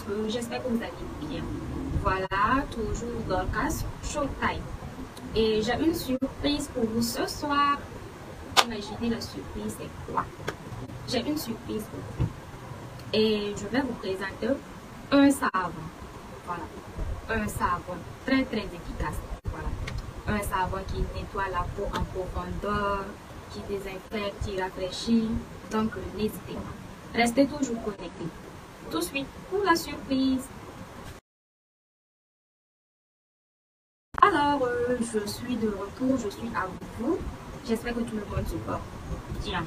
j'espère que vous allez bien. Voilà, toujours Dorcas Showtime. Et j'ai une surprise pour vous ce soir. Imaginez la surprise, c'est quoi? J'ai une surprise pour vous. Et je vais vous présenter un savon. Voilà, un savon très efficace. Voilà, un savon qui nettoie la peau en profondeur, qui désinfecte, qui rafraîchit. Donc, n'hésitez pas. Restez toujours connectés. Tout de suite pour la surprise. Alors, je suis de retour, je suis avec vous. J'espère que tout le monde se porte bien.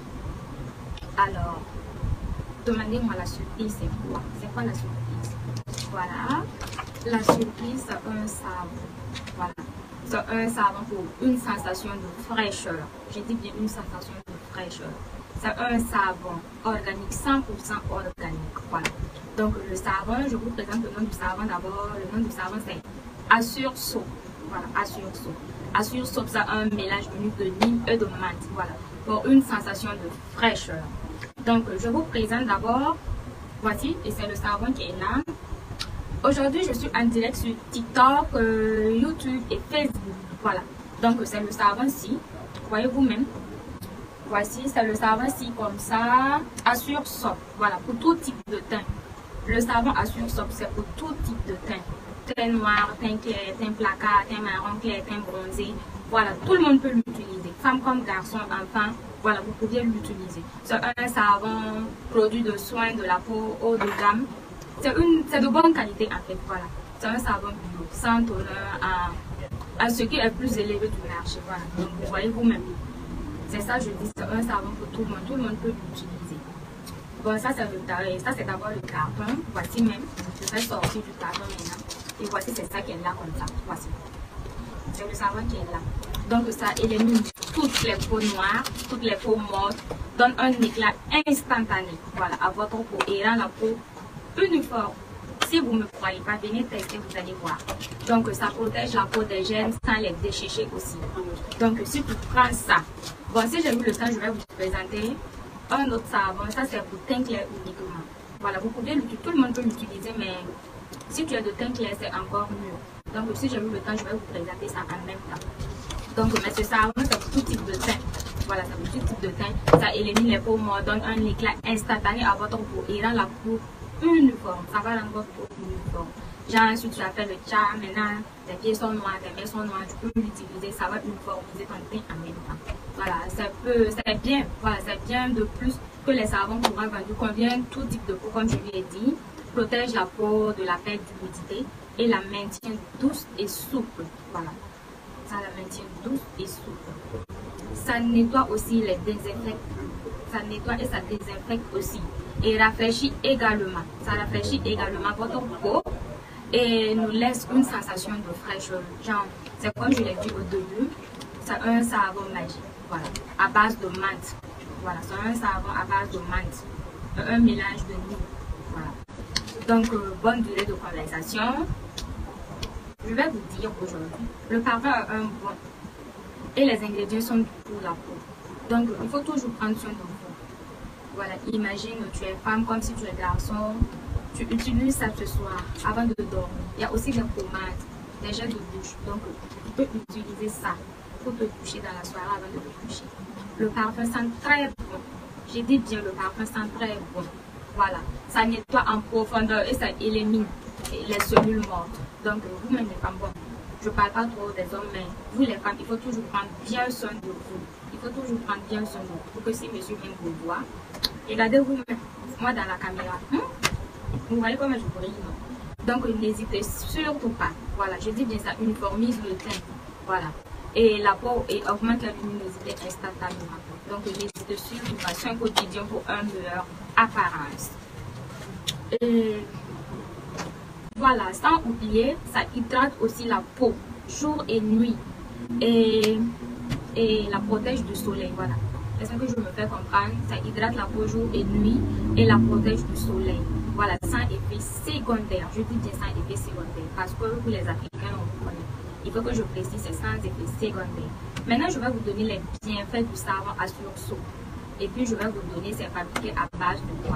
Alors, demandez-moi la surprise, c'est quoi? C'est quoi la surprise? Voilà, la surprise, c'est un savon. Voilà, c'est un savon pour une sensation de fraîcheur. Je dis bien une sensation de fraîcheur. C'est un savon organique, 100% organique. Voilà. Donc, le savon, je vous présente le nom du savon d'abord. Le nom du savon, c'est Assure Soap. Voilà, Assure Soap. Assure Soap, c'est un mélange unique de Nîmes et de menthe. Voilà, pour une sensation de fraîcheur. Donc, je vous présente d'abord, voici, et c'est le savon qui est là. Aujourd'hui, je suis en direct sur TikTok, YouTube et Facebook. Voilà, donc c'est le savon-ci, voyez vous-même. Voici, c'est le savon-ci comme ça, Assure Soap. Voilà, pour tout type de teint. Le savon Assure Soap, c'est pour tout type de teint. Teint noir, teint clair, teint placard, teint marron clair, teint bronzé. Voilà, tout le monde peut l'utiliser. Femme comme garçon, enfant, voilà, vous pouvez l'utiliser. C'est un savon produit de soins de la peau haut de gamme. C'est de bonne qualité en fait, voilà. C'est un savon bio, sans teneur à ce qui est plus élevé du marché. Voilà, donc vous voyez vous-même. C'est ça, je dis, c'est un savon pour tout le monde peut l'utiliser. Bon, ça c'est d'abord le carton. Voici même, je vais sortir du carton maintenant. Et voici, c'est ça qui est là comme ça. Voici. C'est le savon qui est là. Donc ça élimine toutes les peaux noires, toutes les peaux mortes, donne un éclat instantané. Voilà, à votre peau et rend la peau uniforme. Si vous ne me croyez pas, venez tester, vous allez voir. Donc ça protège la peau des gènes sans les déchirer aussi. Donc si tu prends ça, bon, si j'ai eu le temps, je vais vous présenter un autre savon. Ça c'est pour teint clair uniquement. Voilà, vous pouvez l'utiliser, tout le monde peut l'utiliser, mais si tu as de teint clair, c'est encore mieux. Donc si j'ai eu le temps, je vais vous présenter ça en même temps. Donc mais ce savon, c'est pour tout type de teint. Voilà, c'est pour tout type de teint. Ça élimine les peaux mortes, donne un éclat instantané à votre peau et rend la peau uniforme. Ça va rendre votre peau uniforme. Genre, si tu as fait le tcha, maintenant, tes pieds sont noirs, tes mains sont noires, tu peux l'utiliser, ça va uniformiser ton teint en même temps. Voilà, c'est bien. Voilà, c'est bien de plus que les savons courants vendus conviennent tout type de peau, comme je lui ai dit. Protège la peau de la perte d'humidité et la maintient douce et souple. Voilà, ça la maintient douce et souple. Ça nettoie aussi les désinfecte. Ça nettoie et ça désinfecte aussi. Et rafraîchit également. Ça rafraîchit également votre peau et nous laisse une sensation de fraîcheur. Genre, c'est comme je l'ai dit au début, c'est un savon magique. Voilà, à base de menthe. Voilà, c'est un savon à base de menthe. Un mélange de Nîmes. Voilà. Donc, bonne durée de conversation. Je vais vous dire aujourd'hui, le parfum a un bon et les ingrédients sont pour la peau. Donc, il faut toujours prendre soin de vous. Voilà, imagine, tu es femme comme si tu es garçon. Tu utilises ça ce soir avant de dormir. Il y a aussi des pommades, des gels de douche. Donc, tu peux utiliser ça pour te coucher dans la soirée avant de te coucher. Le parfum sent très bon. J'ai dit bien, le parfum sent très bon. Voilà, ça nettoie en profondeur et ça élimine les cellules mortes. Donc, vous-même les femmes, bon, je ne parle pas trop des hommes, mais vous les femmes, il faut toujours prendre bien soin de vous. Il faut toujours prendre bien soin de vous pour que si monsieur vient vous voir, regardez-vous, moi dans la caméra. Vous voyez comment je brille, non? Donc, n'hésitez surtout pas. Voilà, je dis bien ça, uniformise le teint. Voilà. Et la peau et augmente la luminosité instantanément. Donc, n'hésitez surtout pas. C'est un quotidien pour une meilleure apparence. Et voilà, sans oublier, ça hydrate aussi la peau, jour et nuit. Et la protège du soleil. Voilà. Est-ce que je me fais comprendre? Ça hydrate la peau jour et nuit et la protège du soleil. Voilà, sans effet secondaire. Je dis bien sans effet secondaire parce que vous les Africains, on vous connaît. Il faut que je précise, c'est sans effet secondaire. Maintenant, je vais vous donner les bienfaits du savon Assure Soap. Et puis, je vais vous donner, c'est fabriqué à base de quoi?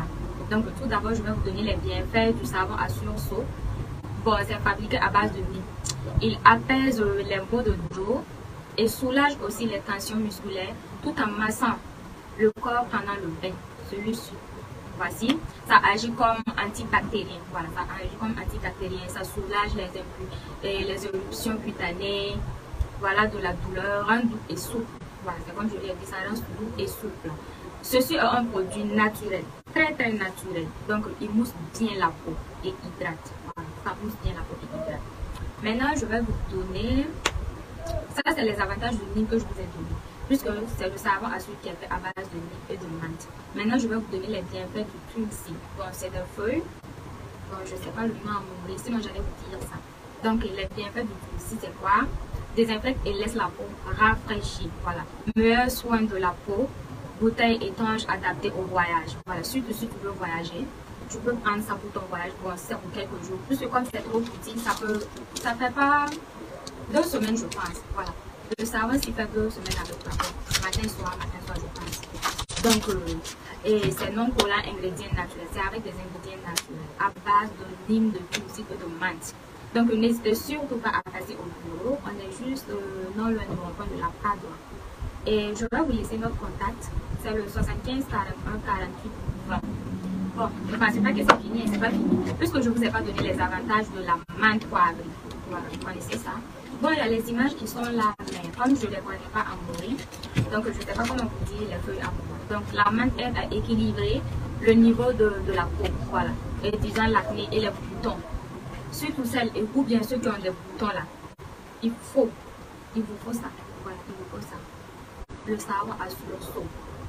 Donc tout d'abord, je vais vous donner les bienfaits du savon à sursaut. Bon, c'est fabriqué à base de Neem. Il apaise les maux de dos et soulage aussi les tensions musculaires tout en massant le corps pendant le bain. Celui-ci, voici, ça agit comme antibactérien. Voilà, ça agit comme antibactérien. Ça soulage les éruptions cutanées. Voilà, de la douleur, rend doux et souple. Voilà, c'est comme je l'ai dit, ça rend doux et souple. Ceci est un produit naturel, très naturel. Donc, il mousse bien la peau et hydrate. Voilà, ça mousse bien la peau et hydrate. Maintenant, je vais vous donner, ça c'est les avantages du Neem que je vous ai donné, puisque c'est le savon à sucre qui est fait à base de Neem et de menthe. Maintenant, je vais vous donner les bienfaits du Tulsi. Bon, c'est des feuilles. Bon, je ne sais pas le nom à mon sinon j'allais vous dire ça. Donc, les bienfaits du Tulsi, c'est quoi? Désinfecte et laisse la peau rafraîchie. Voilà. Meilleur soin de la peau. Bouteille étanche adaptée au voyage. Voilà. Surtout si tu veux voyager, tu peux prendre ça pour ton voyage. Bon, c'est pour quelques jours. Puisque comme c'est trop petit, ça fait pas 2 semaines, je pense. Voilà. Le savon, s'il fait 2 semaines avec la peau. Matin, soir, je pense. Donc, et c'est non collant ingrédients naturels. C'est avec des ingrédients naturels à base de Neem, de Tulsi et de menthe. Donc, n'hésitez surtout pas à passer au bureau. On est juste non loin du rond-point de la Padoie. Et je vais vous laisser notre contact. C'est le 75 41 48 20. Bon, ne pensez pas que c'est fini, c'est pas fini. Puisque je ne vous ai pas donné les avantages de la menthe poivrée. Voilà, vous connaissez ça. Bon, il y a les images qui sont là, mais comme je ne les connais pas à mourir, donc je ne sais pas comment vous dire les feuilles à mourir. Donc, la menthe aide à équilibrer le niveau de la peau. Voilà. Réduisant l'acné et les boutons. Surtout celles ou bien ceux qui ont des boutons là, il vous faut ça. Voilà, il vous faut ça. Le savon à sursaut.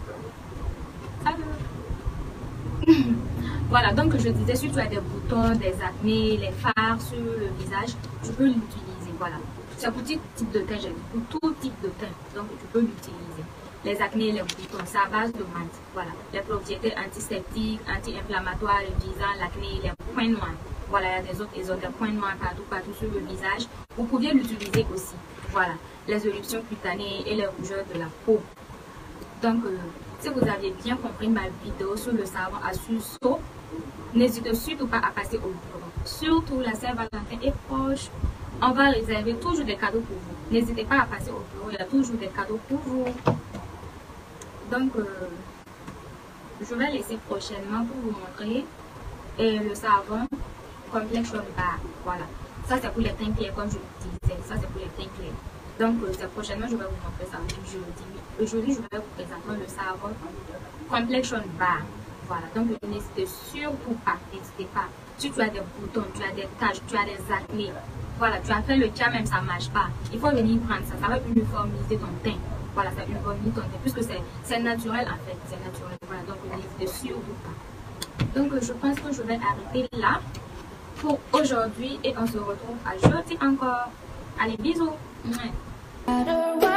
Voilà, donc je disais, si tu as des boutons, des acnés, les fards sur le visage, tu peux l'utiliser. Voilà, c'est pour tout type de teint, j'ai dit, pour tout type de teint, donc tu peux l'utiliser. Les acnés, les boutons, c'est à base de menthe. Voilà, les propriétés antiseptiques, anti-inflammatoires, réduisant l'acné, les points noirs. Voilà, il y a des autres points noirs partout sur le visage. Vous pouviez l'utiliser aussi. Voilà, les éruptions cutanées et les rougeurs de la peau. Donc, si vous aviez bien compris ma vidéo sur le savon à sursaut, n'hésitez surtout pas à passer au bureau. Surtout la Saint-Valentin est proche. On va réserver toujours des cadeaux pour vous. N'hésitez pas à passer au bureau, il y a toujours des cadeaux pour vous. Donc, je vais laisser prochainement pour vous montrer le savon Complexion Bar. Voilà. Ça, c'est pour les teints clairs, comme je vous disais. Ça, c'est pour les teints clairs. Donc, prochainement, je vais vous montrer ça jeudi. Aujourd'hui, je vais vous présenter le savon Complexion Bar. Voilà. Donc, n'hésitez surtout pas. N'hésitez pas. Si tu as des boutons, tu as des taches, tu as des acnés, voilà, tu as fait le cas même, ça ne marche pas. Il faut venir prendre ça. Ça va uniformiser ton teint. Voilà, ça uniformise ton teint. Puisque c'est naturel, en fait. C'est naturel. Voilà. Donc, n'hésitez surtout pas. Donc, je pense que je vais arrêter là pour aujourd'hui et on se retrouve à jeudi encore. Allez, bisous. Ouais.